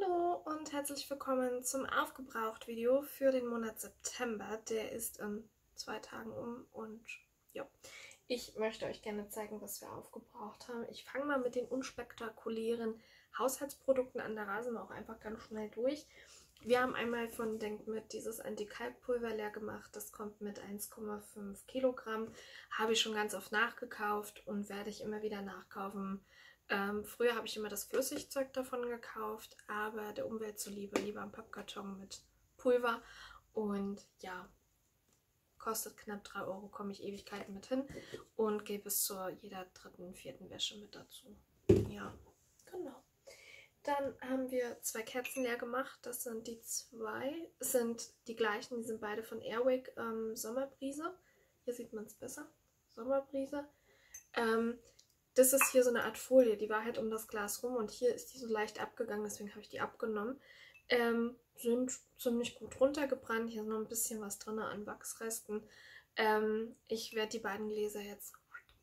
Hallo und herzlich willkommen zum Aufgebraucht-Video für den Monat September. Der ist in 2 Tagen um und ja, ich möchte euch gerne zeigen, was wir aufgebraucht haben. Ich fange mal mit den unspektakulären Haushaltsprodukten an, da rasen wir auch einfach ganz schnell durch. Wir haben einmal von Denkmit dieses Anti-Kalk-Pulver leer gemacht. Das kommt mit 1,5 Kilogramm. Habe ich schon ganz oft nachgekauft und werde ich immer wieder nachkaufen. Früher habe ich immer das Flüssigzeug davon gekauft, aber der Umwelt zuliebe lieber einen Pappkarton mit Pulver. Und ja, kostet knapp 3 Euro, komme ich Ewigkeiten mit hin und gebe es zu jeder 3., 4. Wäsche mit dazu. Ja, genau. Dann haben wir 2 Kerzen leer gemacht. Das sind die die gleichen, die sind beide von Airwick, Sommerbrise. Hier sieht man es besser. Sommerbrise. Das ist hier so eine Art Folie, die war halt um das Glas rum und hier ist die so leicht abgegangen, deswegen habe ich die abgenommen. Sind ziemlich gut runtergebrannt, hier ist noch ein bisschen was drin an Wachsresten. Ich werde die beiden Gläser jetzt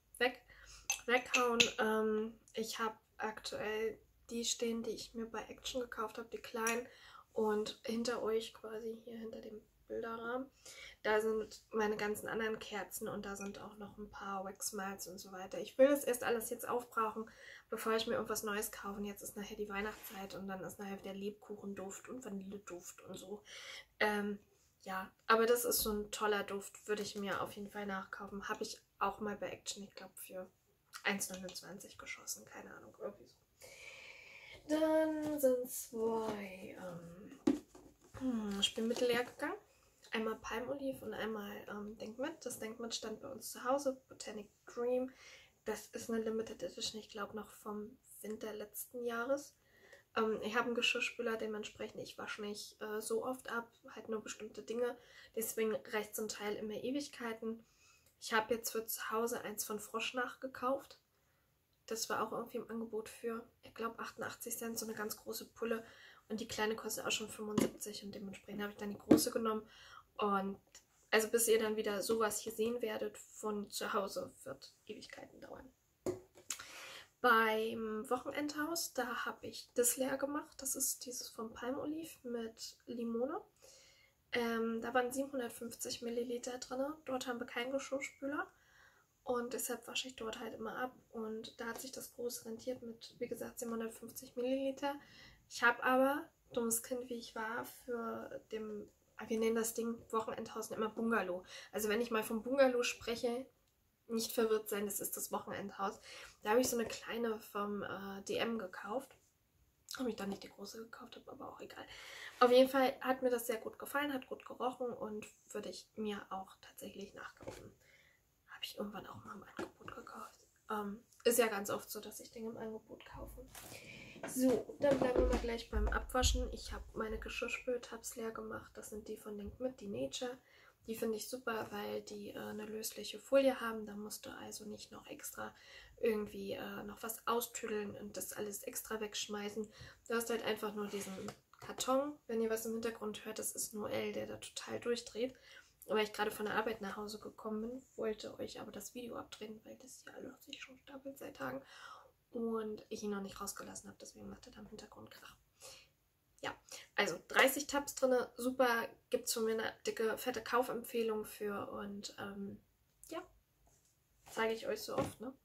weghauen. Ich habe aktuell die stehen, die ich mir bei Action gekauft habe, die kleinen. Und hinter euch quasi, hier hinter dem Bilderrahmen, da sind meine ganzen anderen Kerzen und da sind auch noch ein paar Wax-Miles und so weiter. Ich will das erst alles jetzt aufbrauchen, bevor ich mir irgendwas Neues kaufe. Und jetzt ist nachher die Weihnachtszeit und dann ist nachher wieder Lebkuchenduft und Vanilleduft und so. Ja, aber das ist so ein toller Duft, würde ich mir auf jeden Fall nachkaufen. Habe ich auch mal bei Action, ich glaube, für 1,29 geschossen, keine Ahnung, irgendwie so. Dann sind 2 Spülmittel leer gegangen. Einmal Palmolive und einmal Denkmit. Das Denkmit stand bei uns zu Hause, Botanic Dream. Das ist eine Limited Edition, ich glaube noch vom Winter letzten Jahres. Ich habe einen Geschirrspüler, dementsprechend ich wasche nicht so oft ab, halt nur bestimmte Dinge. Deswegen reicht zum Teil immer Ewigkeiten. Ich habe jetzt für zu Hause eins von Frosch nachgekauft. Das war auch irgendwie im Angebot für, ich glaube, 88 Cent, so eine ganz große Pulle. Und die kleine kostet auch schon 75 und dementsprechend habe ich dann die große genommen. Und also bis ihr dann wieder sowas hier sehen werdet von zu Hause, wird Ewigkeiten dauern. Beim Wochenendhaus, da habe ich das leer gemacht. Das ist dieses von Palmolive mit Limone. Da waren 750 Milliliter drin. Dort haben wir keinen Geschirrspüler. Und deshalb wasche ich dort halt immer ab. Und da hat sich das groß rentiert mit, wie gesagt, 750 Milliliter. Ich habe aber, dummes Kind wie ich war, wir nennen das Ding Wochenendhaus immer Bungalow. Also wenn ich mal vom Bungalow spreche, nicht verwirrt sein, das ist das Wochenendhaus. Da habe ich so eine kleine vom DM gekauft. Ob ich dann nicht die große gekauft habe, aber auch egal. Auf jeden Fall hat mir das sehr gut gefallen, hat gut gerochen und würde ich mir auch tatsächlich nachkaufen. Habe ich irgendwann auch mal im Angebot gekauft. Ist ja ganz oft so, dass ich Dinge im Angebot kaufe. So, dann bleiben wir mal gleich beim Abwaschen. Ich habe meine Geschirrspültabs leer gemacht. Das sind die von Denkmit, die Nature. Die finde ich super, weil die eine lösliche Folie haben. Da musst du also nicht noch extra irgendwie noch was austüdeln und das alles extra wegschmeißen. Du hast halt einfach nur diesen Karton. Wenn ihr was im Hintergrund hört, das ist Noel, der da total durchdreht. Weil ich gerade von der Arbeit nach Hause gekommen bin, wollte euch aber das Video abdrehen, weil das hier alles sich schon stapelt seit Tagen und ich ihn noch nicht rausgelassen habe, deswegen macht er da im Hintergrund Krach. Ja, also 30 Tabs drin, super, gibt es von mir eine dicke, fette Kaufempfehlung für und ja, zeige ich euch so oft, ne?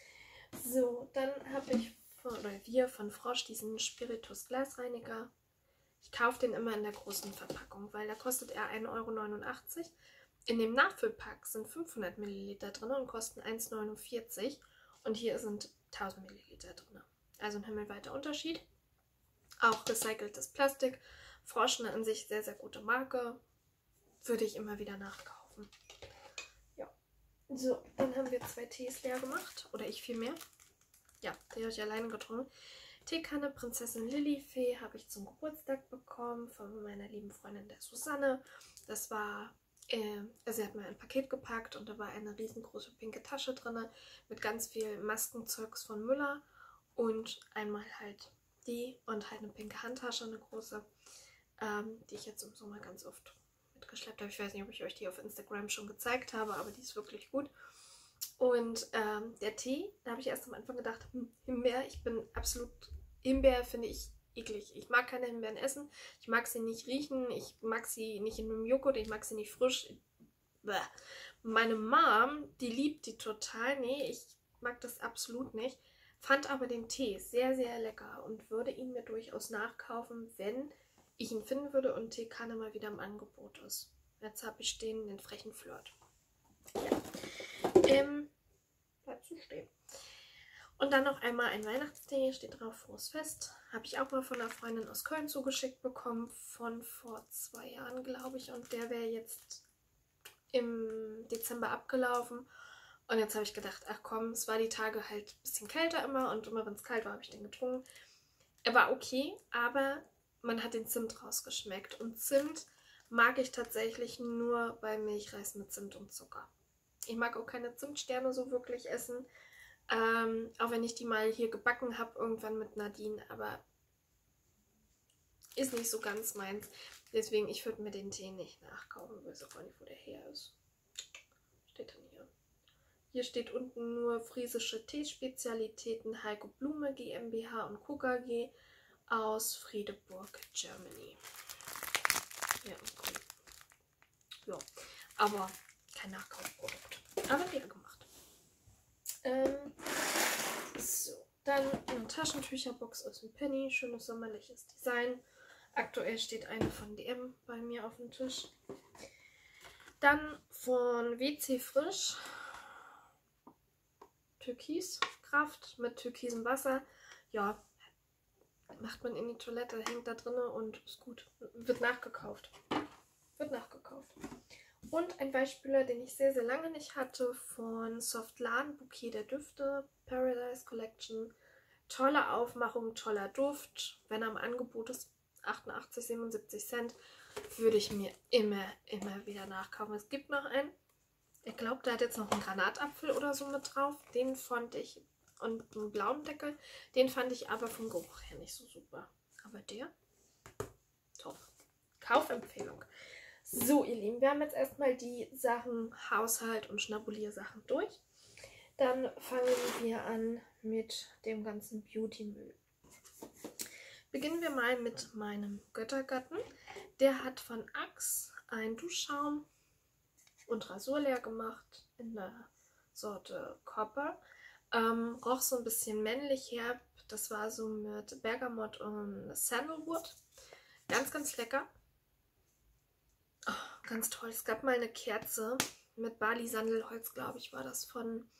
So, dann habe wir von Frosch diesen Spiritus Glasreiniger. Ich kaufe den immer in der großen Verpackung, weil da kostet er 1,89 Euro. In dem Nachfüllpack sind 500 Milliliter drin und kosten 1,49 € und hier sind 1000 Milliliter drin. Also ein himmelweiter Unterschied. Auch recyceltes Plastik. Frosch eine an sich sehr, sehr gute Marke. Würde ich immer wieder nachkaufen. Ja. So, dann haben wir 2 Tees leer gemacht. Oder ich vielmehr. Ja, die habe ich alleine getrunken. Teekanne Prinzessin Lilifee habe ich zum Geburtstag bekommen von meiner lieben Freundin der Susanne. Das war, sie hat mir ein Paket gepackt und da war eine riesengroße pinke Tasche drin mit ganz viel Maskenzeugs von Müller und einmal halt die und halt eine pinke Handtasche, eine große, die ich jetzt im Sommer ganz oft mitgeschleppt habe. Ich weiß nicht, ob ich euch die auf Instagram schon gezeigt habe, aber die ist wirklich gut. Und der Tee, da habe ich erst am Anfang gedacht, Himbeer, ich bin absolut, Himbeer finde ich eklig. Ich mag keine Himbeeren essen, ich mag sie nicht riechen, ich mag sie nicht in einem Joghurt, ich mag sie nicht frisch. Bäh. Meine Mom, die liebt die total. Nee, ich mag das absolut nicht. Fand aber den Tee sehr, sehr lecker und würde ihn mir durchaus nachkaufen, wenn ich ihn finden würde und Teekanne mal wieder im Angebot ist. Jetzt habe ich den frechen Flirt. Ja. Bleibt so stehen. Und dann noch einmal ein Weihnachtsding, steht drauf, frohes Fest. Habe ich auch mal von einer Freundin aus Köln zugeschickt bekommen, von vor 2 Jahren, glaube ich. Und der wäre jetzt im Dezember abgelaufen. Und jetzt habe ich gedacht, ach komm, es war die Tage halt ein bisschen kälter immer. Und immer wenn es kalt war, habe ich den getrunken. Er war okay, aber man hat den Zimt rausgeschmeckt. Und Zimt mag ich tatsächlich nur bei Milchreis mit Zimt und Zucker. Ich mag auch keine Zimtsterne so wirklich essen. Auch wenn ich die mal hier gebacken habe, irgendwann mit Nadine, aber ist nicht so ganz meins. Deswegen, ich würde mir den Tee nicht nachkaufen, ich weiß auch gar nicht, wo der her ist. Steht dann hier. Hier steht unten nur friesische Teespezialitäten Heiko Blume GmbH und Co. KG aus Friedeburg, Germany. Ja, cool. Ja, aber kein Nachkaufprodukt. Aber leer gemacht. So, dann eine Taschentücherbox aus dem Penny. Schönes sommerliches Design. Aktuell steht eine von DM bei mir auf dem Tisch. Dann von WC Frisch. Türkiskraft mit türkisem Wasser. Ja, macht man in die Toilette, hängt da drin und ist gut. Wird nachgekauft. Und ein Weichspüler, den ich sehr, sehr lange nicht hatte, von Softlan, Bouquet der Düfte, Paradise Collection. Tolle Aufmachung, toller Duft. Wenn er im Angebot ist, 88, 77 Cent, würde ich mir immer wieder nachkaufen. Es gibt noch einen, ich glaube, der hat jetzt noch einen Granatapfel oder so mit drauf. Den fand ich, und einen blauen Deckel, den fand ich aber vom Geruch her nicht so super. Aber der, top. Kaufempfehlung. So, ihr Lieben, wir haben jetzt erstmal die Sachen Haushalt und Schnabuliersachen durch. Dann fangen wir an mit dem ganzen Beauty-Müll. Beginnen wir mal mit meinem Göttergatten. Der hat von Axe einen Duschschaum und Rasur leer gemacht in der Sorte Copper. Roch so ein bisschen männlich herb. Das war so mit Bergamott und Sandalwood. Ganz, ganz lecker. Oh, ganz toll. Es gab mal eine Kerze mit Bali-Sandelholz, glaube ich, war es von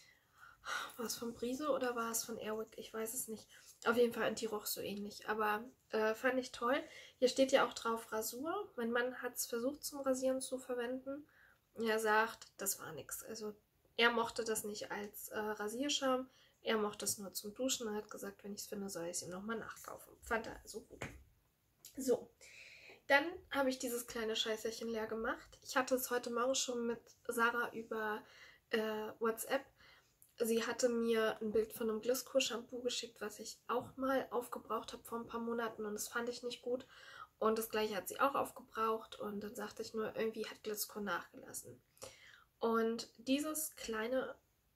Brise oder war es von Airwick? Ich weiß es nicht. Auf jeden Fall, die roch so ähnlich, aber fand ich toll. Hier steht ja auch drauf Rasur. Mein Mann hat es versucht zum Rasieren zu verwenden. Er sagt, das war nichts. Also er mochte das nicht als Rasierschaum. Er mochte es nur zum Duschen. Er hat gesagt, wenn ich es finde, soll ich es ihm nochmal nachkaufen. Fand er also gut. So. Dann habe ich dieses kleine Scheißerchen leer gemacht. Ich hatte es heute Morgen schon mit Sarah über WhatsApp. Sie hatte mir ein Bild von einem Glisco-Shampoo geschickt, was ich auch mal aufgebraucht habe vor ein paar Monaten und das fand ich nicht gut. Und das gleiche hat sie auch aufgebraucht und dann sagte ich nur, irgendwie hat Glisco nachgelassen. Und dieses kleine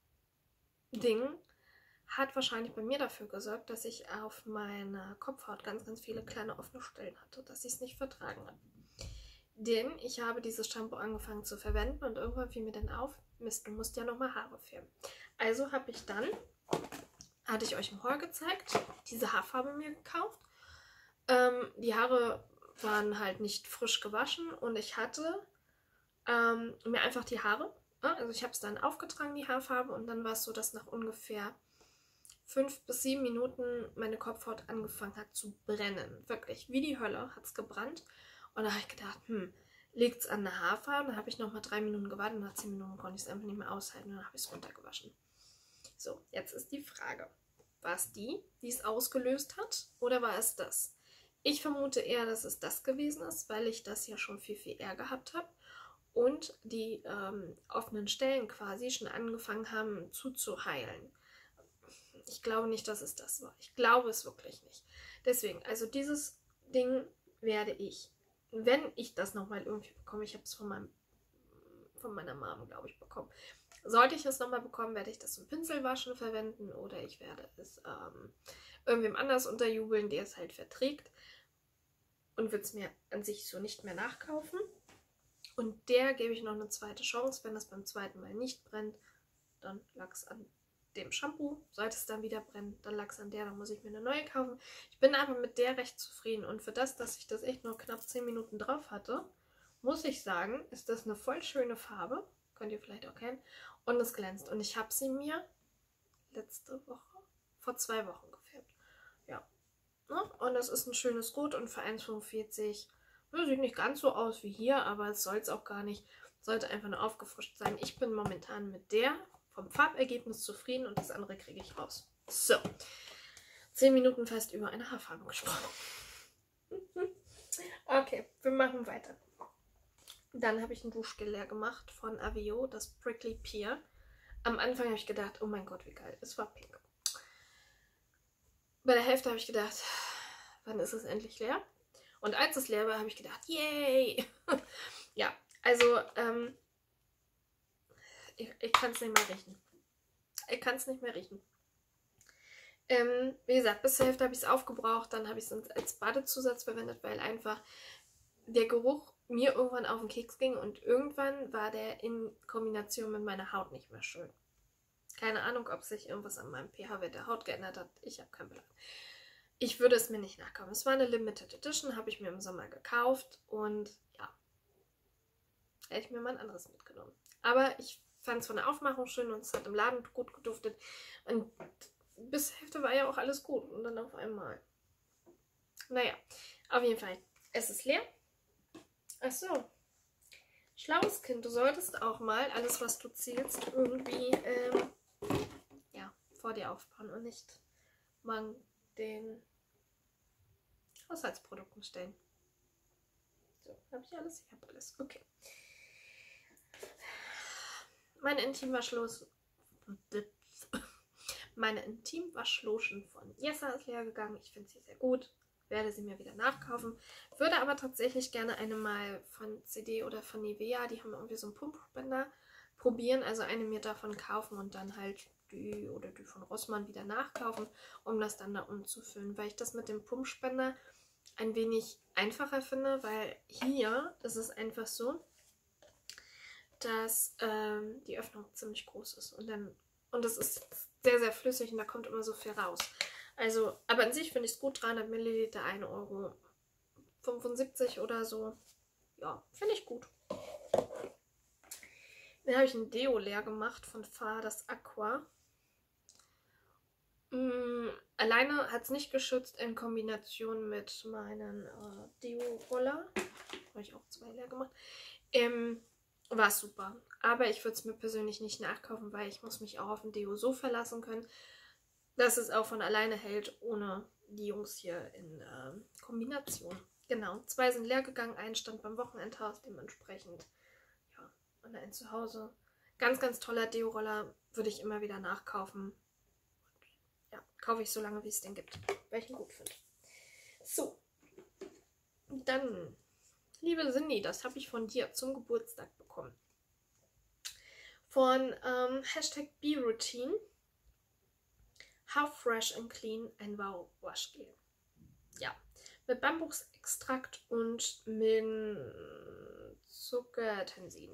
Ding hat wahrscheinlich bei mir dafür gesorgt, dass ich auf meiner Kopfhaut ganz, ganz viele kleine offene Stellen hatte, dass ich es nicht vertragen habe. Denn ich habe dieses Shampoo angefangen zu verwenden und irgendwann fiel mir dann auf, Mist, du musst ja nochmal Haare färben. Also habe ich dann, hatte ich euch im Haul gezeigt, diese Haarfarbe mir gekauft. Die Haare waren halt nicht frisch gewaschen und ich hatte mir einfach die Haare, also ich habe es dann aufgetragen, die Haarfarbe, und dann war es so, dass nach ungefähr 5 bis 7 Minuten meine Kopfhaut angefangen hat zu brennen. Wirklich, wie die Hölle hat es gebrannt. Und da habe ich gedacht, liegt es an der Haarfarbe? Dann habe ich nochmal 3 Minuten gewartet und nach 10 Minuten konnte ich es einfach nicht mehr aushalten und dann habe ich es runtergewaschen. So, jetzt ist die Frage, war es die es ausgelöst hat, oder war es das? Ich vermute eher, dass es das gewesen ist, weil ich das ja schon viel, viel eher gehabt habe und die offenen Stellen quasi schon angefangen haben zuzuheilen. Ich glaube nicht, dass es das war. Ich glaube es wirklich nicht. Deswegen, also dieses Ding werde ich, wenn ich das nochmal irgendwie bekomme, ich habe es von meiner Mom, glaube ich, bekommen, Sollte ich es nochmal bekommen, werde ich das zum Pinselwaschen verwenden oder ich werde es irgendwem anders unterjubeln, der es halt verträgt und würde es mir an sich so nicht mehr nachkaufen. Und der gebe ich noch eine zweite Chance. Wenn das beim zweiten Mal nicht brennt, dann lag es an dem Shampoo. Sollte es dann wieder brennen, dann lag es an der, dann muss ich mir eine neue kaufen. Ich bin aber mit der recht zufrieden und für das, dass ich das echt nur knapp 10 Minuten drauf hatte, muss ich sagen, ist das eine voll schöne Farbe. Könnt ihr vielleicht auch kennen. Und es glänzt. Und ich habe sie mir letzte Woche, vor 2 Wochen gefärbt. Ja. Und das ist ein schönes Gut und für 1,45 sieht nicht ganz so aus wie hier, aber es soll es auch gar nicht. Sollte einfach nur aufgefrischt sein. Ich bin momentan mit der vom Farbergebnis zufrieden und das andere kriege ich raus. So. 10 Minuten fast über eine Haarfarbe gesprochen. Okay, wir machen weiter. Dann habe ich ein Duschgel leer gemacht von Aveo, das Prickly Pear. Am Anfang habe ich gedacht, oh mein Gott, wie geil. Es war pink. Bei der Hälfte habe ich gedacht, wann ist es endlich leer? Und als es leer war, habe ich gedacht, yay! Ja, also, ich kann es nicht mehr riechen. Ich kann es nicht mehr riechen. Wie gesagt, bis zur Hälfte habe ich es aufgebraucht, dann habe ich es als Badezusatz verwendet, weil einfach der Geruch mir irgendwann auf den Keks ging und irgendwann war der in Kombination mit meiner Haut nicht mehr schön. Keine Ahnung, ob sich irgendwas an meinem pH-Wert der Haut geändert hat. Ich habe keinen Plan. Ich würde es mir nicht nachkaufen. Es war eine Limited Edition, habe ich mir im Sommer gekauft und ja, hätte ich mir mal ein anderes mitgenommen. Aber ich fand es von der Aufmachung schön und es hat im Laden gut geduftet und bis zur Hälfte war ja auch alles gut und dann auf einmal. Naja, auf jeden Fall, es ist leer. Achso, schlaues Kind, du solltest auch mal alles, was du zielst, irgendwie ja, vor dir aufbauen und nicht mal den Haushaltsprodukten stellen. So, habe ich alles? Ich habe alles. Okay. Meine Intimwaschlotion von Yesa ist leer gegangen. Ich finde sie sehr gut. Werde sie mir wieder nachkaufen. Würde aber tatsächlich gerne eine mal von CD oder von Nivea, die haben irgendwie so einen Pumpspender, probieren. Also eine mir davon kaufen und dann halt die oder die von Rossmann wieder nachkaufen, um das dann da umzufüllen. Weil ich das mit dem Pumpspender ein wenig einfacher finde, weil hier ist es einfach so, dass die Öffnung ziemlich groß ist und das ist sehr, sehr flüssig und da kommt immer so viel raus. Also, aber an sich finde ich es gut, 300 Milliliter, 1,75 € oder so. Ja, finde ich gut. Dann habe ich ein Deo leer gemacht von Fa, das Aqua. Alleine hat es nicht geschützt, in Kombination mit meinen Deo-Roller. Habe ich auch 2 leer gemacht. War es super. Aber ich würde es mir persönlich nicht nachkaufen, weil ich muss mich auch auf ein Deo so verlassen können, dass es auch von alleine hält, ohne die Jungs hier in Kombination. Genau, 2 sind leer gegangen, 1 stand beim Wochenendhaus, dementsprechend, ja, und ein zu Hause. Ganz, ganz toller Deo-Roller, würde ich immer wieder nachkaufen. Ja, kaufe ich so lange, wie es den gibt, weil ich ihn gut finde. So, dann, liebe Cindy, das habe ich von dir zum Geburtstag bekommen. Von #BeRoutine. How Fresh and Clean ein Wow-Waschgel. Ja, mit Bambuextrakt und milden Zuckertensin.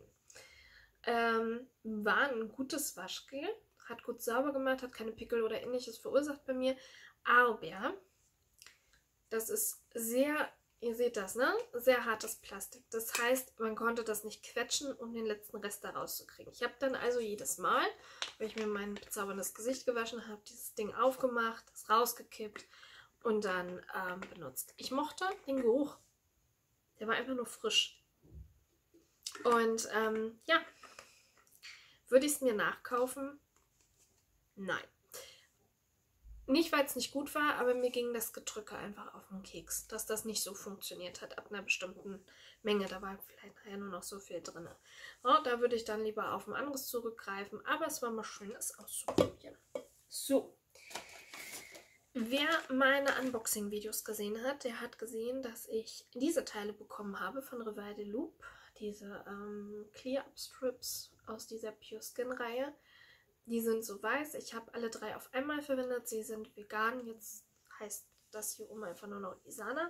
War ein gutes Waschgel. Hat gut sauber gemacht, hat keine Pickel oder ähnliches verursacht bei mir. Aber das ist sehr, ihr seht das, ne? Sehr hartes Plastik. Das heißt, man konnte das nicht quetschen, um den letzten Rest da rauszukriegen. Ich habe dann also jedes Mal, wenn ich mir mein bezauberndes Gesicht gewaschen habe, dieses Ding aufgemacht, das rausgekippt und dann benutzt. Ich mochte den Geruch. Der war einfach nur frisch. Und ja, würde ich es mir nachkaufen? Nein. Nicht, weil es nicht gut war, aber mir ging das Gedrücke einfach auf den Keks, dass das nicht so funktioniert hat ab einer bestimmten Menge. Da war vielleicht nachher nur noch so viel drin. Ja, da würde ich dann lieber auf ein anderes zurückgreifen, aber es war mal schön, es auszuprobieren. So. Wer meine Unboxing-Videos gesehen hat, der hat gesehen, dass ich diese Teile bekommen habe von Revival Loop. diese Clear Up Strips aus dieser Pure Skin Reihe. Die sind so weiß. Ich habe alle 3 auf einmal verwendet. Sie sind vegan. Jetzt heißt das hier oben einfach nur noch Isana.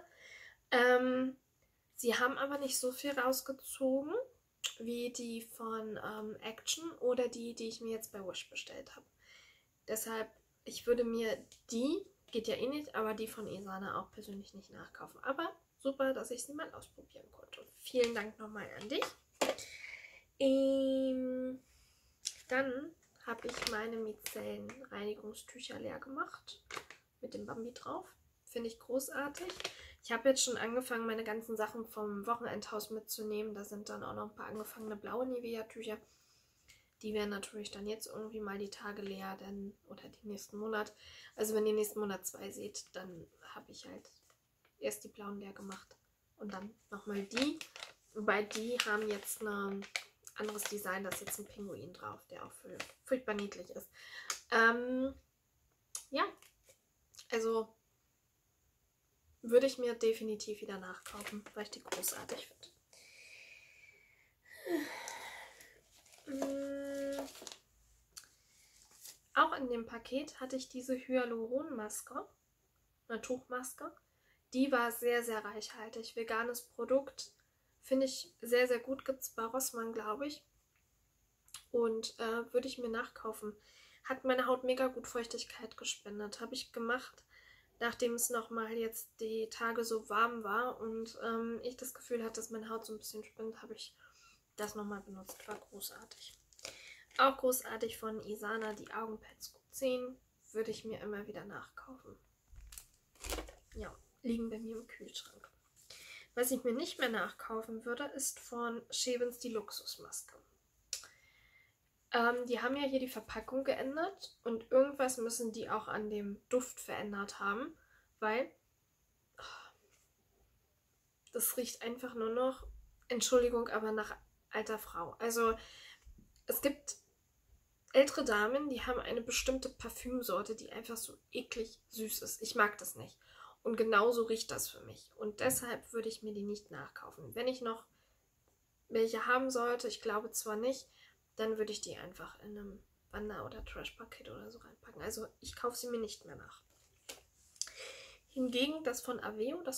Sie haben aber nicht so viel rausgezogen wie die von Action oder die ich mir jetzt bei Wish bestellt habe. Deshalb, ich würde mir die, geht ja eh nicht, aber die von Isana auch persönlich nicht nachkaufen. Aber super, dass ich sie mal ausprobieren konnte. Vielen Dank nochmal an dich. Dann habe ich meine Mizellen-Reinigungstücher leer gemacht. Mit dem Bambi drauf. Finde ich großartig. Ich habe jetzt schon angefangen, meine ganzen Sachen vom Wochenendhaus mitzunehmen. Da sind dann auch noch ein paar angefangene blaue Nivea-Tücher. Die werden natürlich dann jetzt irgendwie mal die Tage leer, oder den nächsten Monat. Also wenn ihr nächsten Monat 2 seht, dann habe ich halt erst die blauen leer gemacht und dann nochmal die. Wobei die haben jetzt ein anderes Design, da ist jetzt ein Pinguin drauf, der auch furchtbar niedlich ist. Ja, also würde ich mir definitiv wieder nachkaufen, weil ich die großartig finde. Auch in dem Paket hatte ich diese Hyaluronmaske, eine Tuchmaske. Die war sehr, sehr reichhaltig. Veganes Produkt, finde ich sehr, sehr gut. Gibt es bei Rossmann, glaube ich. Und würde ich mir nachkaufen. Hat meine Haut mega gut Feuchtigkeit gespendet. Habe ich gemacht, nachdem es nochmal jetzt die Tage so warm war und ich das Gefühl hatte, dass meine Haut so ein bisschen spendet, habe ich das nochmal benutzt. War großartig. Auch großartig von Isana, die Augenpads Q10, würde ich mir immer wieder nachkaufen. Ja, liegen bei mir im Kühlschrank. Was ich mir nicht mehr nachkaufen würde, ist von Schewens die Luxusmaske. Die haben ja hier die Verpackung geändert und irgendwas müssen die auch an dem Duft verändert haben, weil das riecht einfach nur noch, Entschuldigung, aber nach alter Frau. Also es gibt ältere Damen, die haben eine bestimmte Parfümsorte, die einfach so eklig süß ist. Ich mag das nicht. Und genauso riecht das für mich. Und deshalb würde ich mir die nicht nachkaufen. Wenn ich noch welche haben sollte, ich glaube zwar nicht, dann würde ich die einfach in einem Wander- oder Trash-Paket oder so reinpacken. Also ich kaufe sie mir nicht mehr nach. Hingegen das von Aveo, das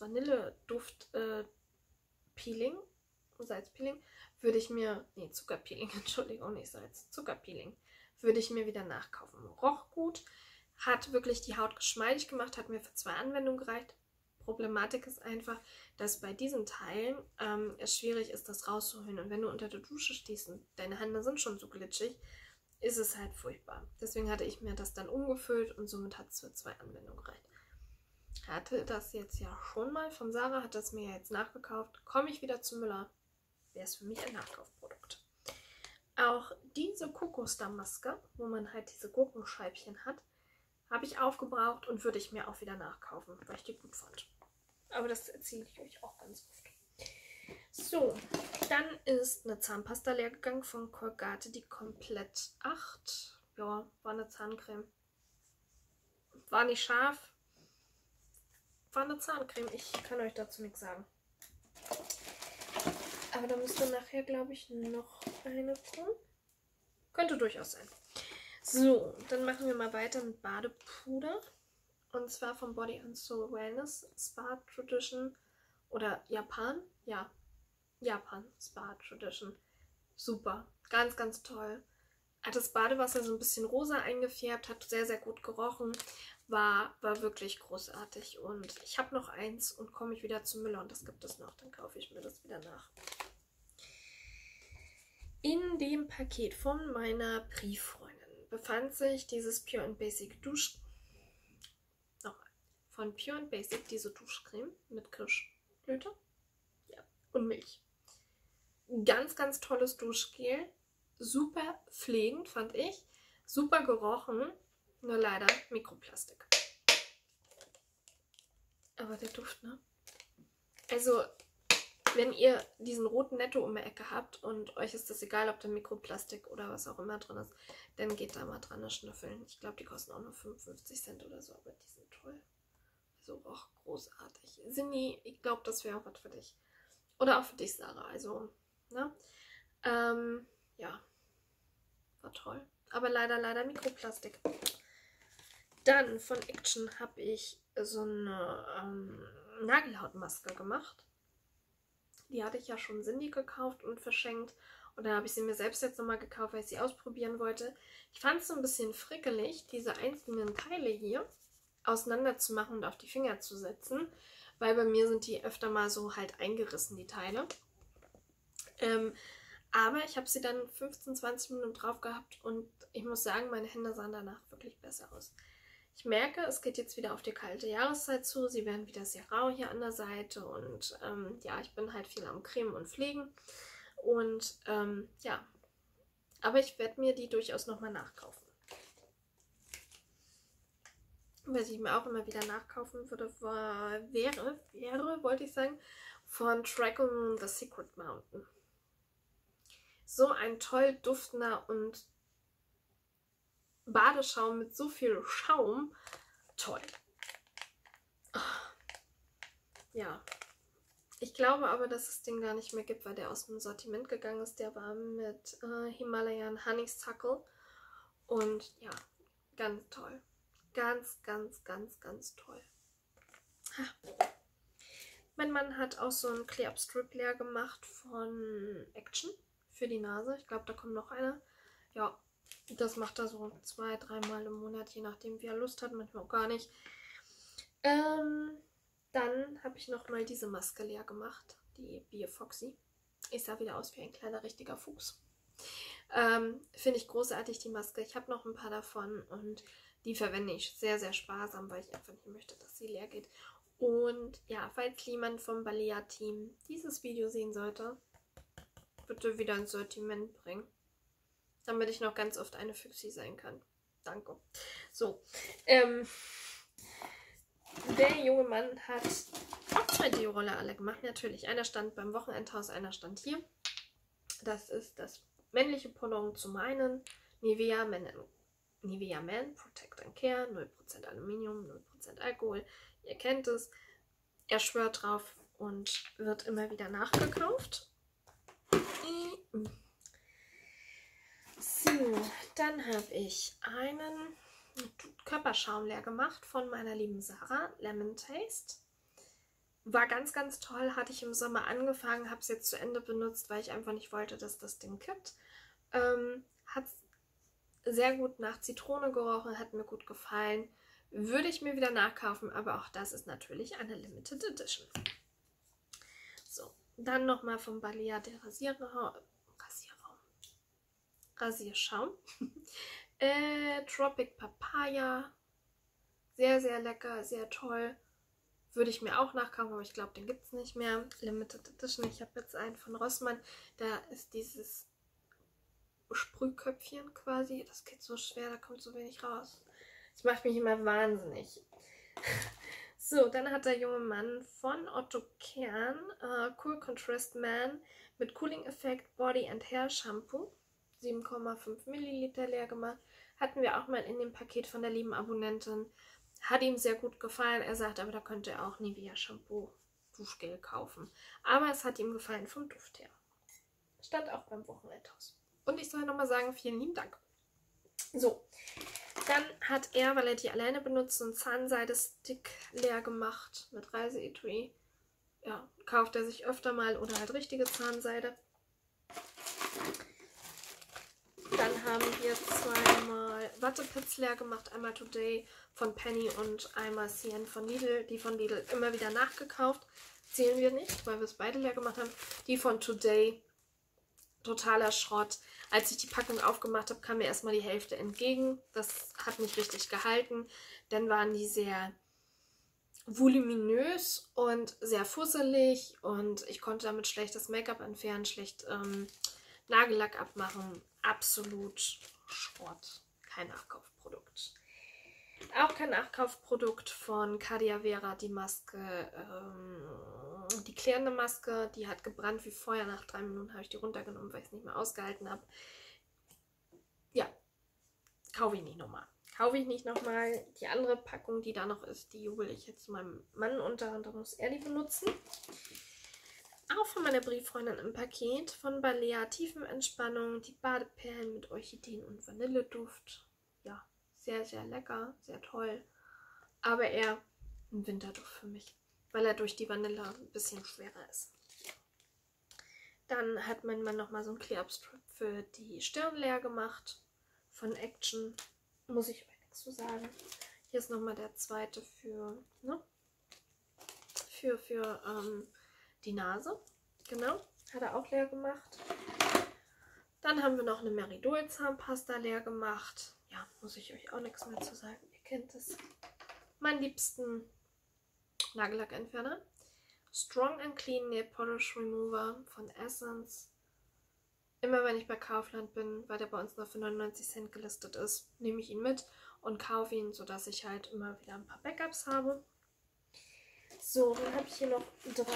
Kokos-Vanille-Duft-Peeling, Salzpeeling, würde ich mir, nee, Zuckerpeeling, Entschuldigung, nicht Salz, Zuckerpeeling, würde ich mir wieder nachkaufen. Roch gut, hat wirklich die Haut geschmeidig gemacht, hat mir für 2 Anwendungen gereicht. Problematik ist einfach, dass bei diesen Teilen es schwierig ist, das rauszuholen. Und wenn du unter der Dusche stehst und deine Hände sind schon so glitschig, ist es halt furchtbar. Deswegen hatte ich mir das dann umgefüllt und somit hat es für 2 Anwendungen gereicht. Hatte das jetzt ja schon mal von Sarah, hat das mir ja jetzt nachgekauft. Komme ich wieder zu Müller, wäre es für mich ein Nachkaufprodukt. Auch diese Kokosdamm-Maske, wo man halt diese Gurkenscheibchen hat, habe ich aufgebraucht und würde ich mir auch wieder nachkaufen, weil ich die gut fand. Aber das erzähle ich euch auch ganz oft. So, dann ist eine Zahnpasta leer gegangen von Colgate, die Komplett 8. Ja, war eine Zahncreme. War nicht scharf. War eine Zahncreme. Ich kann euch dazu nichts sagen. Aber da müsste nachher, glaube ich, noch eine kommen. Könnte durchaus sein. So, dann machen wir mal weiter mit Badepuder. Und zwar von Body and Soul Wellness Spa Tradition oder Japan. Ja, Japan Spa Tradition. Super, ganz, ganz toll. Hat das Badewasser so ein bisschen rosa eingefärbt, hat sehr, sehr gut gerochen. War wirklich großartig. Und ich habe noch eins und komme ich wieder zu Müller und das gibt es noch. Dann kaufe ich mir das wieder nach. In dem Paket von meiner Brieffreundin befand sich dieses Pure and Basic von Pure and Basic diese Duschcreme mit Kirschblüte, ja, und Milch. Ganz, ganz tolles Duschgel. Super pflegend, fand ich. Super gerochen. Nur leider Mikroplastik. Aber der Duft, ne? Also, wenn ihr diesen roten Netto um die Ecke habt und euch ist das egal, ob da Mikroplastik oder was auch immer drin ist, dann geht da mal dran schnüffeln. Ich glaube, die kosten auch nur 55 Cent oder so, aber die sind toll. Also auch großartig. Sinni, ich glaube, das wäre auch was für dich. Oder auch für dich, Sarah. Also, ne? Ja, war toll. Aber leider Mikroplastik. Dann von Action habe ich so eine Nagelhautmaske gemacht. Die hatte ich ja schon Cindy gekauft und verschenkt. Und dann habe ich sie mir selbst jetzt nochmal gekauft, weil ich sie ausprobieren wollte. Ich fand es so ein bisschen frickelig, diese einzelnen Teile hier auseinander zu machen und auf die Finger zu setzen. Weil bei mir sind die öfter mal so halt eingerissen, die Teile. Aber ich habe sie dann 15, 20 Minuten drauf gehabt und ich muss sagen, meine Hände sahen danach wirklich besser aus. Ich merke, es geht jetzt wieder auf die kalte Jahreszeit zu. Sie werden wieder sehr rau hier an der Seite und ja, ich bin halt viel am Cremen und Pflegen. Und ja, aber ich werde mir die durchaus nochmal nachkaufen. Was ich mir auch immer wieder nachkaufen würde, wäre, wollte ich sagen, von Dragon The Secret Mountain. So ein toll duftender und Badeschaum mit so viel Schaum. Toll. Ja. Ich glaube aber, dass es den gar nicht mehr gibt, weil der aus dem Sortiment gegangen ist. Der war mit Himalayan Honeysuckle. Und ja, ganz toll. Ganz toll. Ha. Mein Mann hat auch so einen Clear Up Strip leer gemacht von Action für die Nase. Ich glaube, da kommt noch einer. Ja, das macht er so 2, 3 Mal im Monat, je nachdem, wie er Lust hat, manchmal auch gar nicht. Dann habe ich nochmal diese Maske leer gemacht, die Bier Foxy. Ich sah wieder aus wie ein kleiner richtiger Fuchs. Finde ich großartig, die Maske. Ich habe noch ein paar davon und die verwende ich sehr sparsam, weil ich einfach nicht möchte, dass sie leer geht. Und ja, falls jemand vom Balea-Team dieses Video sehen sollte, bitte wieder ins Sortiment bringen, damit ich noch ganz oft eine Füchsi sein kann. Danke. So, der junge Mann hat auch 2 Deo-Roller alle gemacht. Natürlich, einer stand beim Wochenendhaus, einer stand hier. Das ist das männliche Pendant zu meinen. Nivea Man Protect and Care, 0% Aluminium, 0% Alkohol. Ihr kennt es. Er schwört drauf und wird immer wieder nachgekauft. So, dann habe ich einen Körperschaum leer gemacht von meiner lieben Sarah, Lemon Taste. War ganz toll, hatte ich im Sommer angefangen, habe es jetzt zu Ende benutzt, weil ich einfach nicht wollte, dass das Ding kippt. Hat sehr gut nach Zitrone gerochen, hat mir gut gefallen. Würde ich mir wieder nachkaufen, aber auch das ist natürlich eine Limited Edition. So, dann nochmal vom Balea der Rasierschaum. Tropic Papaya. Sehr lecker, sehr toll. Würde ich mir auch nachkaufen, aber ich glaube, den gibt es nicht mehr. Limited Edition. Ich habe jetzt einen von Rossmann. Da ist dieses Sprühköpfchen quasi. Das geht so schwer, da kommt so wenig raus. Das macht mich immer wahnsinnig. So, dann hat der junge Mann von Otto Kern Cool Contrast Man mit Cooling Effect Body and Hair Shampoo. 7,5 Milliliter leer gemacht. Hatten wir auch mal in dem Paket von der lieben Abonnentin. Hat ihm sehr gut gefallen. Er sagt aber, da könnte er auch Nivea Shampoo Duschgel kaufen. Aber es hat ihm gefallen vom Duft her. Stand auch beim Wochenendhaus. Und ich soll nochmal sagen, vielen lieben Dank. So, dann hat er, weil er die alleine benutzt, einen Zahnseide-Stick leer gemacht mit Reiseetui. Ja, kauft er sich öfter mal oder halt richtige Zahnseide. Dann haben wir 2-mal Wattepads leer gemacht. Einmal Today von Penny und einmal CN von Lidl. Die von Lidl immer wieder nachgekauft. Zählen wir nicht, weil wir es beide leer gemacht haben. Die von Today, totaler Schrott. Als ich die Packung aufgemacht habe, kam mir erstmal die Hälfte entgegen. Das hat nicht richtig gehalten. Dann waren die sehr voluminös und sehr fusselig. Und ich konnte damit schlecht das Make-up entfernen, schlecht Nagellack abmachen. Absolut Schrott. Kein Nachkaufprodukt. Auch kein Nachkaufprodukt von Cadia Vera, die Maske, die klärende Maske, die hat gebrannt wie Feuer. Nach 3 Minuten habe ich die runtergenommen, weil ich es nicht mehr ausgehalten habe. Ja, kaufe ich nicht nochmal. Die andere Packung, die da noch ist, die jubel ich jetzt meinem Mann unter und da muss er die benutzen. Auch von meiner Brieffreundin im Paket. Von Balea Tiefenentspannung. Die Badeperlen mit Orchideen und Vanilleduft. Ja, sehr, sehr lecker. Sehr toll. Aber eher ein Winterduft für mich, weil er durch die Vanille ein bisschen schwerer ist. Dann hat mein Mann nochmal so einen Clear-Up-Strip für die Stirn leer gemacht. Von Action. Muss ich euch nichts zu sagen. Hier ist nochmal der zweite für die Nase. Genau, hat er auch leer gemacht. Dann haben wir noch eine Meridol Zahnpasta leer gemacht. Ja, muss ich euch auch nichts mehr zu sagen. Ihr kennt es. Meinen liebsten Nagellackentferner. Strong and Clean Nail Polish Remover von Essence. Immer wenn ich bei Kaufland bin, weil der bei uns nur für 99 Cent gelistet ist, nehme ich ihn mit und kaufe ihn, sodass ich halt immer wieder ein paar Backups habe. So, dann habe ich hier noch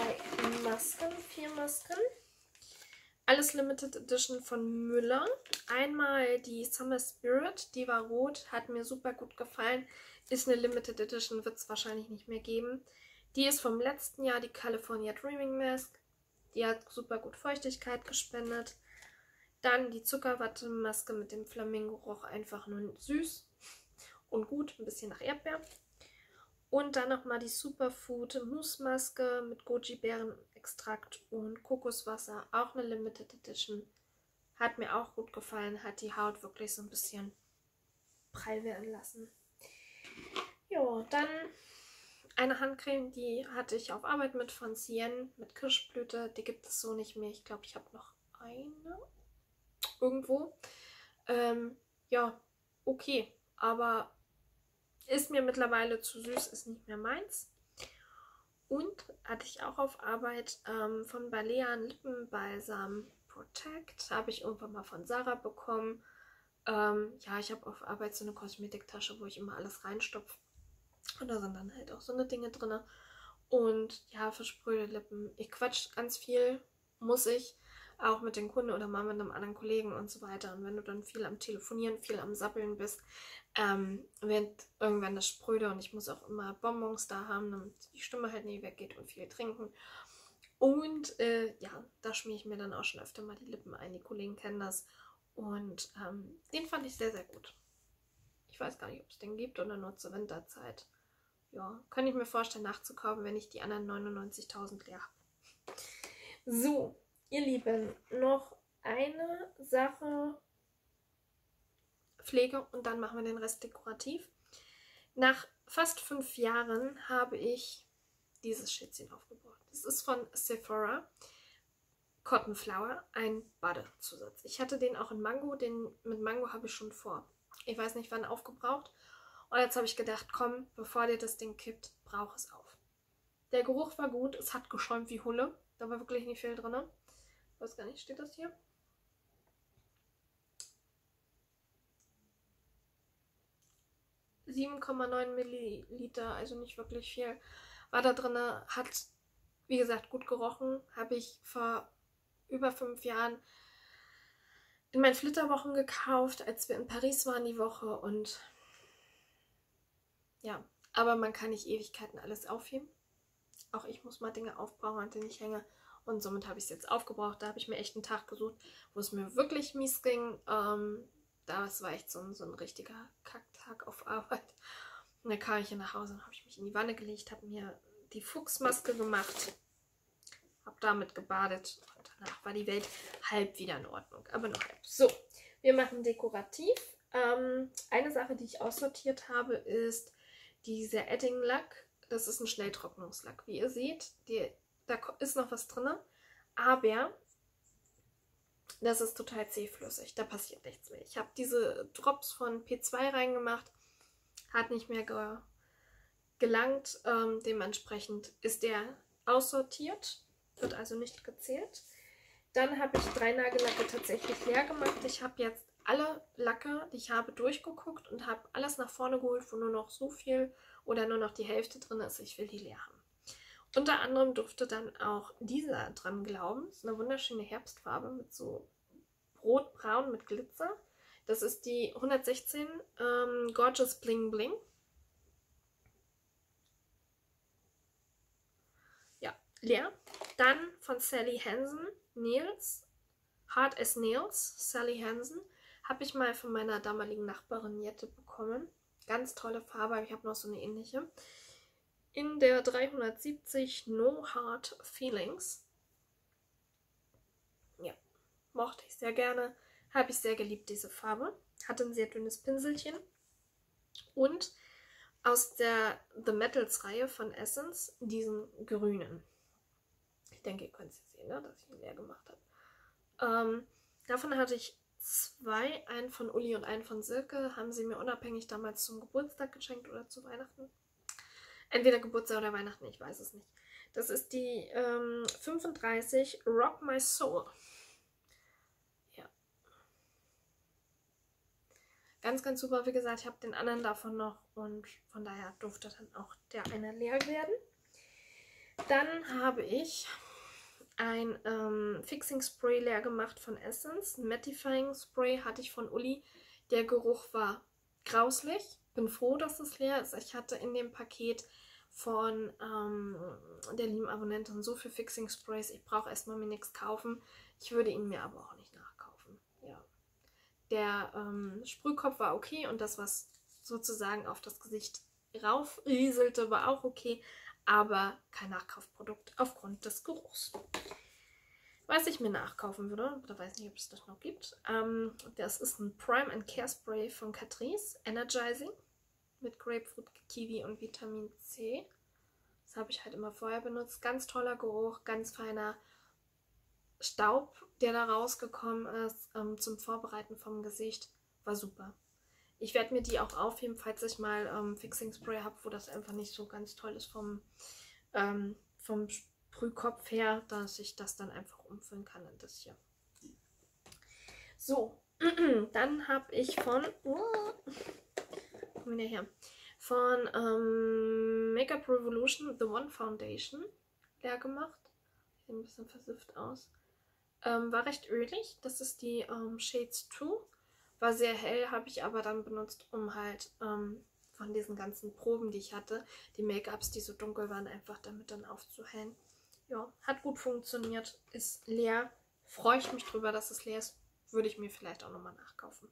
4 Masken. Alles Limited Edition von Müller. Einmal die Summer Spirit, die war rot, hat mir super gut gefallen. Ist eine Limited Edition, wird es wahrscheinlich nicht mehr geben. Die ist vom letzten Jahr, die California Dreaming Mask. Die hat super gut Feuchtigkeit gespendet. Dann die Zuckerwatte-Maske mit dem Flamingo-Roch, einfach nur süß und gut, ein bisschen nach Erdbeer. Und dann nochmal die Superfood Mousse-Maske mit Goji-Beerenextrakt und Kokoswasser, auch eine Limited Edition. Hat mir auch gut gefallen, hat die Haut wirklich so ein bisschen prall werden lassen. Jo, dann eine Handcreme, die hatte ich auf Arbeit mit von Cien mit Kirschblüte. Die gibt es so nicht mehr. Ich glaube, ich habe noch eine irgendwo. Ja, okay, aber ist mir mittlerweile zu süß, ist nicht mehr meins. Und hatte ich auch auf Arbeit von Balea Lippenbalsam Protect. Habe ich irgendwann mal von Sarah bekommen. Ja, ich habe auf Arbeit so eine Kosmetiktasche, wo ich immer alles reinstopfe. Und da sind dann halt auch so eine Dinge drin. Und ja, versprühte Lippen. Ich quatsch ganz viel, muss ich. Auch mit den Kunden oder mal mit einem anderen Kollegen und so weiter. Und wenn du dann viel am Telefonieren, viel am Sappeln bist, wird irgendwann das spröde. Und ich muss auch immer Bonbons da haben, damit die Stimme halt nie weggeht und viel trinken. Und ja, da schmiere ich mir dann auch schon öfter mal die Lippen ein. Die Kollegen kennen das. Und den fand ich sehr, sehr gut. Ich weiß gar nicht, ob es den gibt oder nur zur Winterzeit. Ja, kann ich mir vorstellen, nachzukaufen, wenn ich die anderen 99.000 leer habe. So, ihr Lieben, noch eine Sache Pflege und dann machen wir den Rest dekorativ. Nach fast 5 Jahren habe ich dieses Schätzchen aufgebaut. Das ist von Sephora. Cotton Flower, ein Badezusatz. Ich hatte den auch in Mango, den mit Mango habe ich schon vor, ich weiß nicht wann, aufgebraucht. Und jetzt habe ich gedacht, komm, bevor dir das Ding kippt, brauch es auf. Der Geruch war gut, es hat geschäumt wie Hulle. Da war wirklich nicht viel drin. Ich weiß gar nicht, steht das hier? ,9 Milliliter, also nicht wirklich viel, war da drin. Hat, wie gesagt, gut gerochen. Habe ich vor über 5 Jahren in meinen Flitterwochen gekauft, als wir in Paris waren die Woche. Und ja, aber man kann nicht Ewigkeiten alles aufheben. Auch ich muss mal Dinge aufbrauchen, an denen ich hänge. Und somit habe ich es jetzt aufgebraucht. Da habe ich mir echt einen Tag gesucht, wo es mir wirklich mies ging. Das war echt so ein richtiger Kacktag auf Arbeit. Und dann kam ich hier nach Hause und habe ich mich in die Wanne gelegt, habe mir die Fuchsmaske gemacht, habe damit gebadet und danach war die Welt halb wieder in Ordnung, aber noch halb. So, wir machen dekorativ. Eine Sache, die ich aussortiert habe, ist dieser Edding-Lack. Das ist ein Schnelltrocknungslack. Wie ihr seht, da ist noch was drin, aber das ist total zähflüssig. Da passiert nichts mehr. Ich habe diese Drops von P2 reingemacht, hat nicht mehr gelangt. Dementsprechend ist der aussortiert, wird also nicht gezählt. Dann habe ich 3 Nagellacke tatsächlich leer gemacht. Ich habe jetzt alle Lacke, die ich habe, durchgeguckt und habe alles nach vorne geholt, wo nur noch so viel oder nur noch die Hälfte drin ist. Ich will die leer haben. Unter anderem durfte dann auch dieser dran glauben. Das ist eine wunderschöne Herbstfarbe mit so rotbraun mit Glitzer. Das ist die 116 Gorgeous Bling Bling. Ja, leer. Dann von Sally Hansen, Nails, Hard as Nails, Sally Hansen. Habe ich mal von meiner damaligen Nachbarin Jette bekommen. Ganz tolle Farbe, ich habe noch so eine ähnliche. In der 370 No Hard Feelings. Ja, mochte ich sehr gerne. Habe ich sehr geliebt, diese Farbe. Hatte ein sehr dünnes Pinselchen. Und aus der The Metals Reihe von Essence diesen grünen. Ich denke, ihr könnt es sehen, ne, dass ich ihn leer gemacht habe. Davon hatte ich 2, einen von Uli und einen von Silke. Haben sie mir unabhängig damals zum Geburtstag geschenkt oder zu Weihnachten. Entweder Geburtstag oder Weihnachten, ich weiß es nicht. Das ist die 35 Rock My Soul. Ja. Ganz, ganz super. Wie gesagt, ich habe den anderen davon noch und von daher durfte dann auch der eine leer werden. Dann habe ich ein Fixing Spray leer gemacht von Essence. Ein Mattifying Spray hatte ich von Uli. Der Geruch war grauslich. Bin froh, dass es leer ist. Ich hatte in dem Paket von der lieben Abonnentin so viel Fixing Sprays. Ich brauche erstmal mir nichts kaufen. Ich würde ihn mir aber auch nicht nachkaufen. Ja. Der Sprühkopf war okay und das, was sozusagen auf das Gesicht raufrieselte, war auch okay. Aber kein Nachkaufprodukt aufgrund des Geruchs. Was ich mir nachkaufen würde, oder weiß nicht, ob es das noch gibt, das ist ein Prime and Care Spray von Catrice, Energizing, mit Grapefruit, Kiwi und Vitamin C. Das habe ich halt immer vorher benutzt. Ganz toller Geruch, ganz feiner Staub, der da rausgekommen ist, zum Vorbereiten vom Gesicht. War super. Ich werde mir die auch aufheben, falls ich mal Fixing Spray habe, wo das einfach nicht so ganz toll ist vom Sprühkopf her, dass ich das dann einfach umfüllen kann in das hier. So, dann habe ich von Make-up Revolution The One Foundation leer gemacht. Sieht ein bisschen versifft aus. War recht ölig. Das ist die Shades 2. War sehr hell, habe ich aber dann benutzt, um halt von diesen ganzen Proben, die ich hatte, die Make-ups, die so dunkel waren, einfach damit dann aufzuhellen. Ja, hat gut funktioniert, ist leer. Freue ich mich drüber, dass es leer ist. Würde ich mir vielleicht auch nochmal nachkaufen.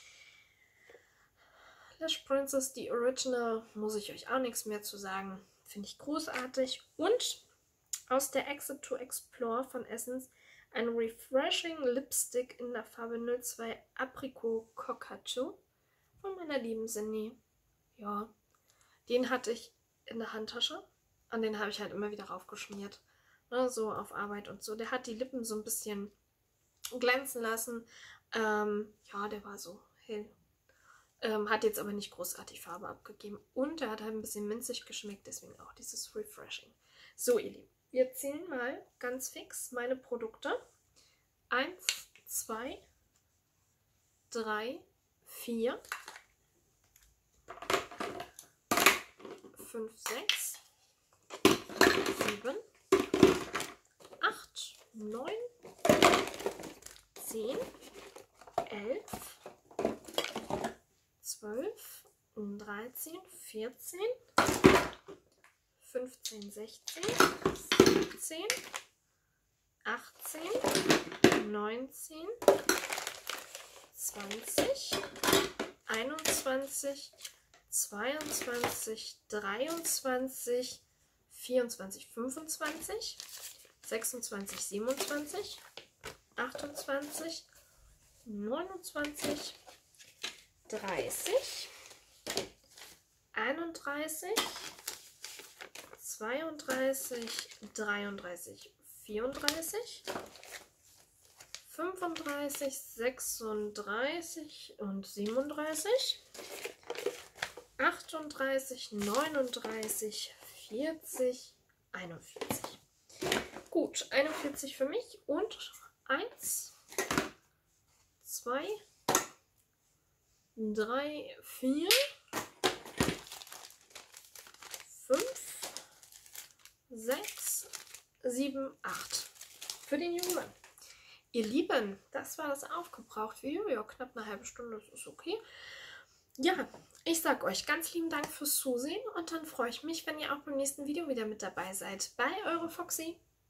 Lash Princess, die Original, muss ich euch auch nichts mehr zu sagen. Finde ich großartig. Und aus der Exit to Explore von Essence ein Refreshing Lipstick in der Farbe 02 Apricot Cockatoo von meiner lieben Cindy. Ja, den hatte ich in der Handtasche und den habe ich halt immer wieder raufgeschmiert. Ne, so auf Arbeit und so. Der hat die Lippen so ein bisschen glänzen lassen. Ja, der war so hell. Hat jetzt aber nicht großartig Farbe abgegeben. Und er hat halt ein bisschen minzig geschmeckt, deswegen auch dieses Refreshing. So, ihr Lieben, wir zählen mal ganz fix meine Produkte. 1, 2, 3, 4, 5, 6, 7, 8, 9, 10, 11, 12, 13, 14, 15, 16, 17, 18, 19, 20, 21, 22, 23, 24, 25, 26, 27, 28, 29, 30, 31, 32, 33, 34, 35, 36 und 37, 38, 39, 40, 41. Gut, 41 für mich und 1, 2, 3, 4, 5, 6, 7, 8 für den jungen Mann. Ihr Lieben, das war das Aufgebraucht-Video. Ja, knapp eine halbe Stunde, das ist okay. Ja, ich sag euch ganz lieben Dank fürs Zusehen und dann freue ich mich, wenn ihr auch beim nächsten Video wieder mit dabei seid. Bei eure Foxy.